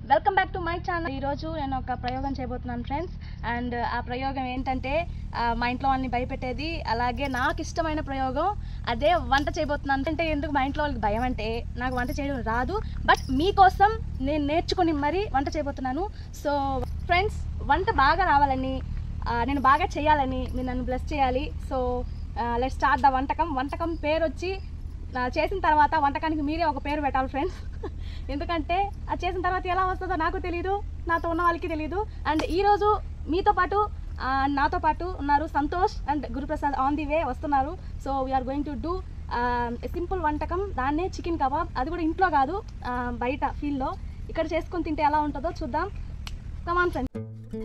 Welcome back to my channel. ఈరోజు నేను ఒక ప్రయోగం చేయబోతున్నాను ఫ్రెండ్స్. అండ్ ఆ ప్రయోగం ఏంటంటే మా ఇంట్లో వాళ్ళని భయపెట్టేది, అలాగే నాకు ఇష్టమైన ప్రయోగం అదే వంట చేయబోతున్నాను. అంటే ఎందుకు మా ఇంట్లో వాళ్ళకి భయం అంటే నాకు వంట చేయడం రాదు, బట్ మీకోసం నేను నేర్చుకుని మరీ వంట చేయబోతున్నాను. సో ఫ్రెండ్స్, వంట బాగా రావాలని, నేను బాగా చేయాలని మీరు నన్ను బ్లెస్ చేయాలి. సో లెట్స్ స్టార్ట్ ద వంటకం పేరు వచ్చి చేసిన తర్వాత వంటకానికి మీరే ఒక పేరు పెట్టాలి ఫ్రెండ్స్. ఎందుకంటే అది చేసిన తర్వాత ఎలా వస్తుందో నాకు తెలియదు, నాతో ఉన్న వాళ్ళకి తెలియదు. అండ్ ఈరోజు నాతో పాటు ఉన్నారు Santosh and Guruprasad on the way వస్తున్నారు. So we're going to do simple వంటకం, దాన్నే చికెన్ కబాబ్. అది కూడా ఇంట్లో కాదు, బయట ఫీల్డ్లో. ఇక్కడ చేసుకొని తింటే ఎలా ఉంటుందో చూద్దాం. Come on friends.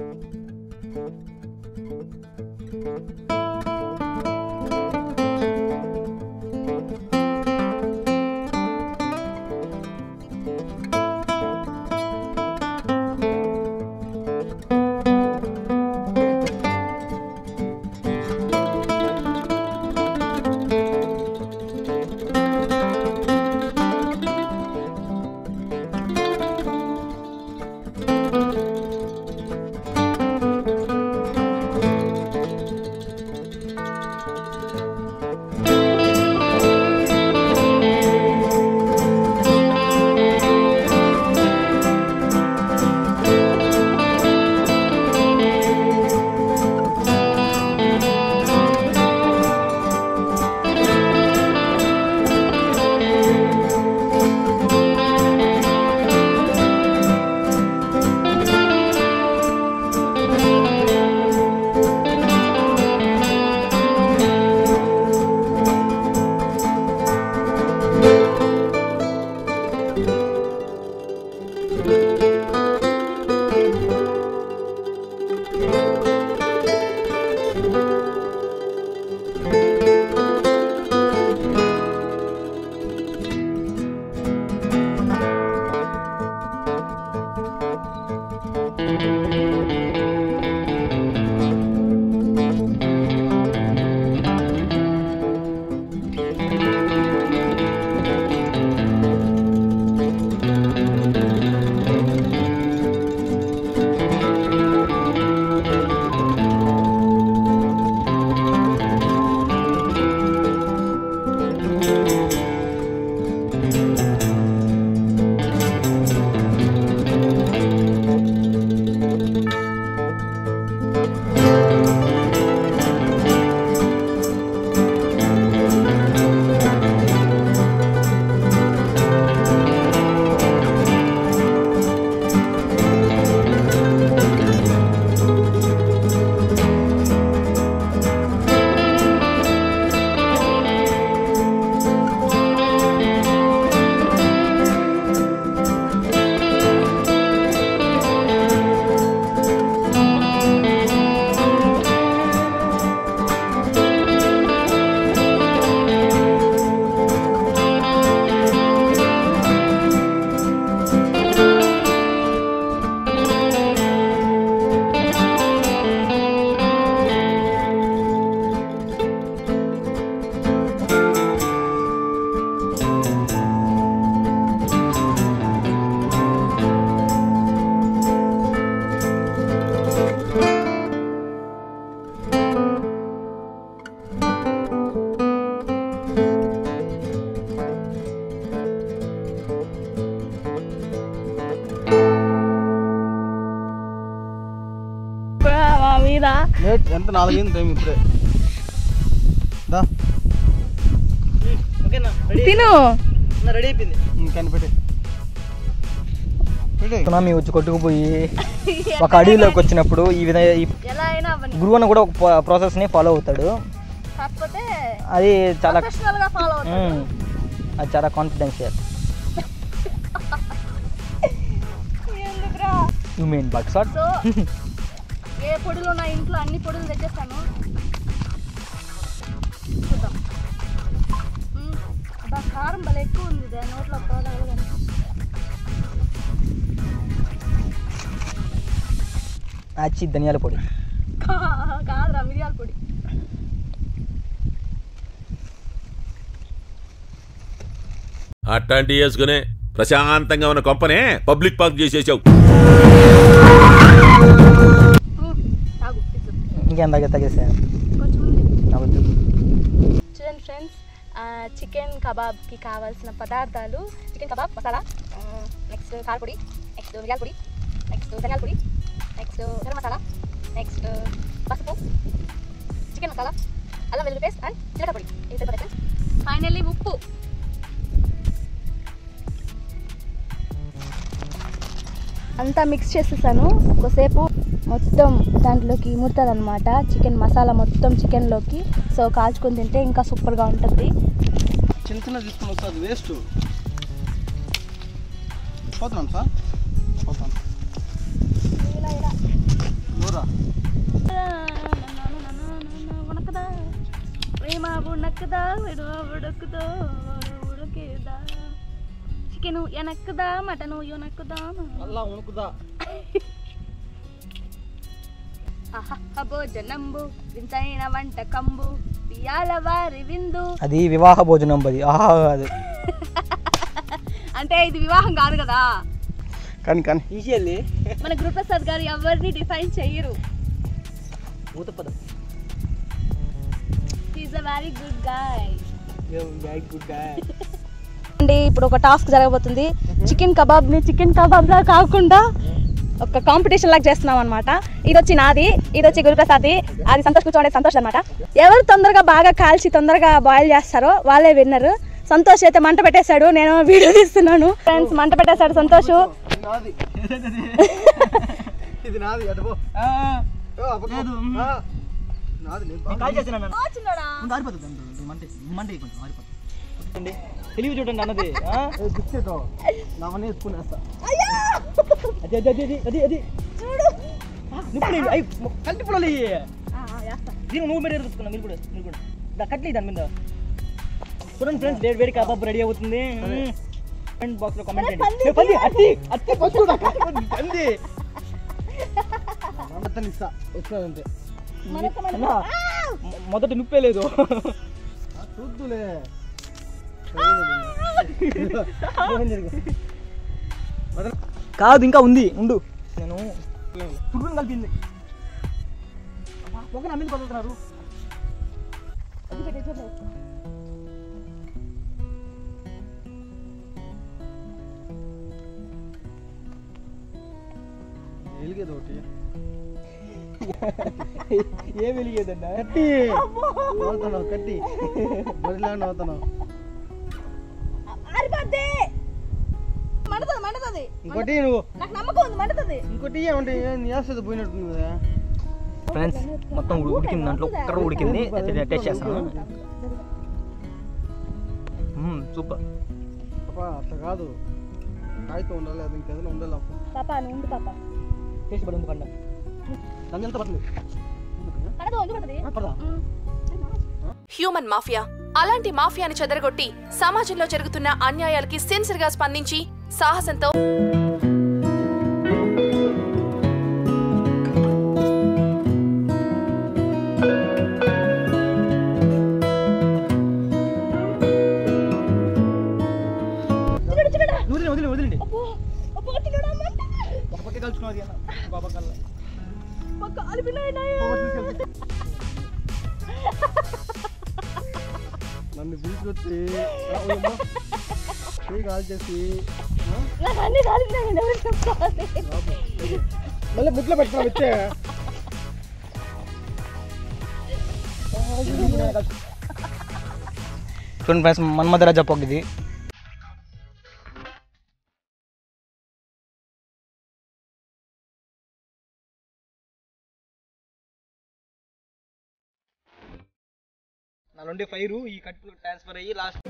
ఎంత 4 టైం ఇప్పుడే తిను రెడీ అయిపోయింది. కనిపెట్టి సునామీ వచ్చి కొట్టుకుపోయి ఒక అడవిలోకి వచ్చినప్పుడు ఈ విధంగా గురువు అన్న కూడా ఒక ప్రాసెస్ ని ఫాలో అవుతాడు. అది చాలా confidential. You mean buck shot. ఏ పొడులు నా ఇంట్లో అన్ని పొడులు తెచ్చేస్తాను. చూద్దాం. కారం భలే ఎక్కువ ఉంది, నోట్లో పోదాం. అచ్చి ధనియాల పొడి కాదురా, మిరియాల పొడి. అట్లాంటివి వేసుకునే ప్రశాంతంగా ఉన్న కొంపనే పబ్లిక్ పార్క్ చేసేసావు. ఇంకేం తగ్గేసా చూడండి ఫ్రెండ్స్, చికెన్ కబాబ్కి కావాల్సిన పదార్థాలు: చికెన్ కబాబ్ మసాలా, నెక్స్ట్ కారపొడి, నెక్స్ట్ మిరియాల పొడి, నెక్స్ట్ ధనియాల పొడి, నెక్స్ట్ గరం మసాలా, నెక్స్ట్ పసుపు, చికెన్ మసాలా, అల్లం వెల్లుల్లి పేస్ట్ అండ్ జీలకర్ర పొడి. ఇది సరిపోతాయి ఫ్రెండ్స్. ఫైనల్లీ ఉప్పు. అంతా మిక్స్ చేసేసాను. ఒకసేపు మొత్తం దాంట్లోకి ఇముడుతుంది అనమాట, చికెన్ మసాలా మొత్తం చికెన్లోకి. సో కాల్చుకొని తింటే ఇంకా సూపర్గా ఉంటుంది. చిన్న చిన్న తీసుకుని వస్తుంది, వేస్ట్. పోతున్నాను సార్, పోతాను. చికెను ఎనక్కుదా, మటను ఎనక్కుదా, అలా ఉణుకుదా. భోజనంబు వింతైన వంటకంబు పియాల వారి విందు. అది వివాహ భోజనం. అది ఆహా అది అంటే ఇది వివాహం కాదు కదా. కానీ మన గురుప్రసాద్ గారు ఎవరిని డిఫైన్ చెయ్యరు. He is a very good guy. అండి ఇప్పుడు ఒక టాస్క్ జరగబోతుంది. చికెన్ కబాబ్ని చికెన్ కబాబ్లా కాకుండా ఒక కాంపిటీషన్ లాగా చేస్తున్నాం అనమాట. ఇది వచ్చి నాది, ఇది వచ్చి గురుప్రసాద్ది, అది సంతోష్ కూర్చోండి సంతోష్ అనమాట. ఎవరు తొందరగా బాగా కాల్చి తొందరగా బాయిల్ చేస్తారో వాళ్ళే విన్నర్. సంతోష్ అయితే మంట పెట్టేశాడు, నేను వీడియో తీస్తున్నాను. ఫ్రెండ్స్ మంట పెట్టేశాడు సంతోష్. తెలివి చూడండి అన్నది. కంటి పొలాలి నువ్వు మీరు ఎదుర్కొన్నా. మీరు కూడా కట్లీ దాని మీద చూడండి ఫ్రెండ్స్. వేడి కబాబ్ రెడీ అవుతుంది. కామెంట్ బాక్స్ లో కామెంట్ చేయండి. మొదటి నుప్పే లేదు. చూద్దులే. కాదు ఇంకా ఉంది, ఉండు. నేను పురుగును కలిపింది. ఒక నమ్మింది పడుతున్నారు. వెలిగేది ఒకటి. ఏ వెలిగేదన్నా? కట్టి నవ్వుతున్నావు, కట్టి బరిలా నవ్వుతున్నావు. ఇంకోటి నువ్వు ఇంకోటి ఏమంటే వేస్తుంది పోయినట్టుంది కదా. ఫ్రెండ్స్ మొత్తం ఉడికింది, దాంట్లో ఒక్కర ఉడికింది. టేస్ట్ చేస్తాను. సూపర్. అట్లా కాదు, కాగితం ఉండాలి, అది ఇంకేదైనా ఉండాలి. టేస్ట్ పడి ఉంది పండ దాని ఎంత పడుతుంది. Human mafia. అలాంటి మాఫియాని చెదరగొట్టి సమాజంలో జరుగుతున్న అన్యాయాలకి సిన్సియర్ గా స్పందించి సాహసంతో వదిలేండి. ఒక పక్క కలుసుకున్నది నన్ను తీసుకొచ్చి కాల్ చేసి మళ్ళీ ముట్లో పెట్టుకున్నా వచ్చే. చూడండి ఫ్రెండ్స్, మన్మధరాజా పొగ ఇది. నాలుండే ఫైరు ఈ కట్టులో ట్రాన్స్ఫర్ అయ్యి లాస్ట్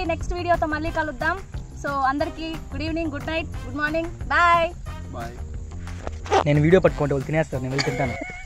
నెక్స్ట్ వీడియోతో మళ్ళీ కలుద్దాం. సో అందరికీ good evening, good night, good morning, bye. Bye. నేను వీడియో పట్టుకుంటే వాళ్ళు తినేస్తారు, నేను వెళ్ళి తింటాను.